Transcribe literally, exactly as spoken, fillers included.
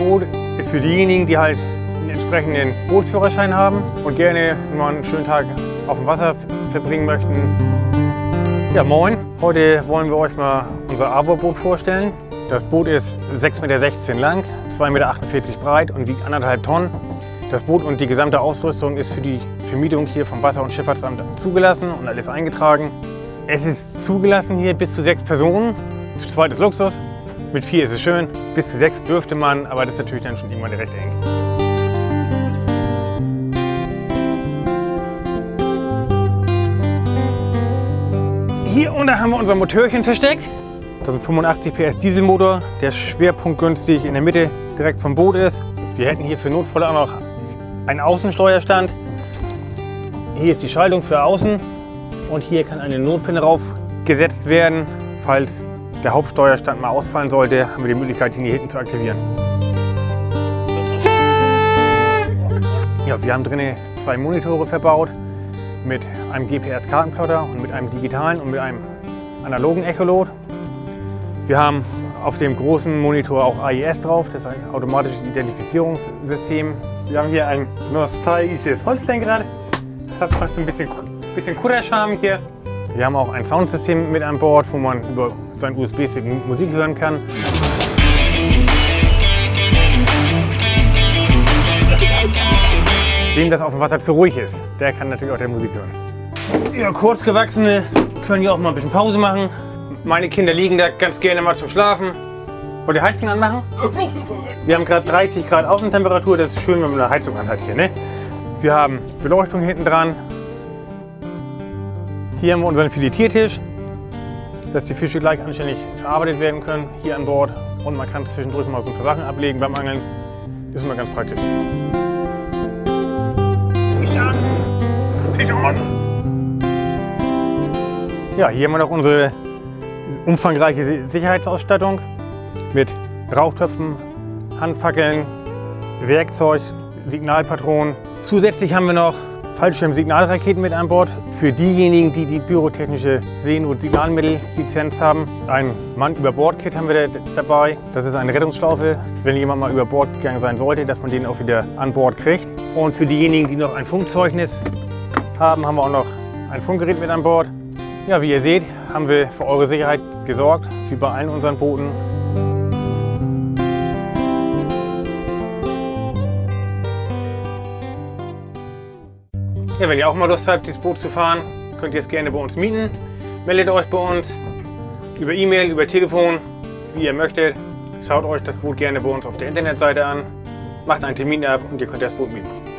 Boot ist für diejenigen, die halt einen entsprechenden Bootsführerschein haben und gerne mal einen schönen Tag auf dem Wasser verbringen möchten. Ja, moin! Heute wollen wir euch mal unser AWOR-Boot vorstellen. Das Boot ist sechs Komma sechzehn Meter lang, zwei Komma achtundvierzig Meter breit und wiegt anderthalb Tonnen. Das Boot und die gesamte Ausrüstung ist für die Vermietung hier vom Wasser- und Schifffahrtsamt zugelassen und alles eingetragen. Es ist zugelassen hier bis zu sechs Personen. Zu zweit ist Luxus, mit vier ist es schön. Bis zu sechs dürfte man, aber das ist natürlich dann schon irgendwann recht eng. Hier unten haben wir unser Motörchen versteckt. Das ist ein fünfundachtzig P S Dieselmotor, der schwerpunktgünstig in der Mitte direkt vom Boot ist. Wir hätten hier für Notfälle auch noch einen Außensteuerstand. Hier ist die Schaltung für außen und hier kann eine Notpinne draufgesetzt werden. Falls der Hauptsteuerstand mal ausfallen sollte, haben wir die Möglichkeit, ihn hier hinten zu aktivieren. Ja, wir haben drinnen zwei Monitore verbaut mit einem G P S-Kartenplotter und mit einem digitalen und mit einem analogen Echolot. Wir haben auf dem großen Monitor auch A I S drauf, das ist ein automatisches Identifizierungssystem. Wir haben hier ein nostalgisches Holzlenkrad, hat fast ein bisschen, bisschen Kutterscharme hier. Wir haben auch ein Soundsystem mit an Bord, wo man über seinen U S B-Stick Musik hören kann. Wem das auf dem Wasser zu ruhig ist, der kann natürlich auch der Musik hören. Ja, Kurzgewachsene können hier auch mal ein bisschen Pause machen. Meine Kinder liegen da ganz gerne mal zum Schlafen. Wollt ihr Heizung anmachen? Wir haben gerade dreißig Grad Außentemperatur, das ist schön, wenn man eine Heizung anhat hier, ne? Wir haben Beleuchtung hinten dran. Hier haben wir unseren Filetiertisch, dass die Fische gleich anständig verarbeitet werden können, hier an Bord. Und man kann zwischendurch mal so ein paar Sachen ablegen beim Angeln. Das ist immer ganz praktisch. Fisch an! Fisch an! Ja, hier haben wir noch unsere umfangreiche Sicherheitsausstattung mit Rauchtöpfen, Handfackeln, Werkzeug, Signalpatronen. Zusätzlich haben wir noch Fallschirmsignalraketen mit an Bord für diejenigen, die die pyrotechnische Sehen- und Signalmittellizenz haben. Ein Mann-über-Bord-Kit haben wir dabei. Das ist eine Rettungsschlaufe, wenn jemand mal über Bord gegangen sein sollte, dass man den auch wieder an Bord kriegt. Und für diejenigen, die noch ein Funkzeugnis haben, haben wir auch noch ein Funkgerät mit an Bord. Ja, wie ihr seht, haben wir für eure Sicherheit gesorgt, wie bei allen unseren Booten. Ja, wenn ihr auch mal Lust habt, dieses Boot zu fahren, könnt ihr es gerne bei uns mieten. Meldet euch bei uns über E-Mail, über Telefon, wie ihr möchtet. Schaut euch das Boot gerne bei uns auf der Internetseite an, macht einen Termin ab und ihr könnt das Boot mieten.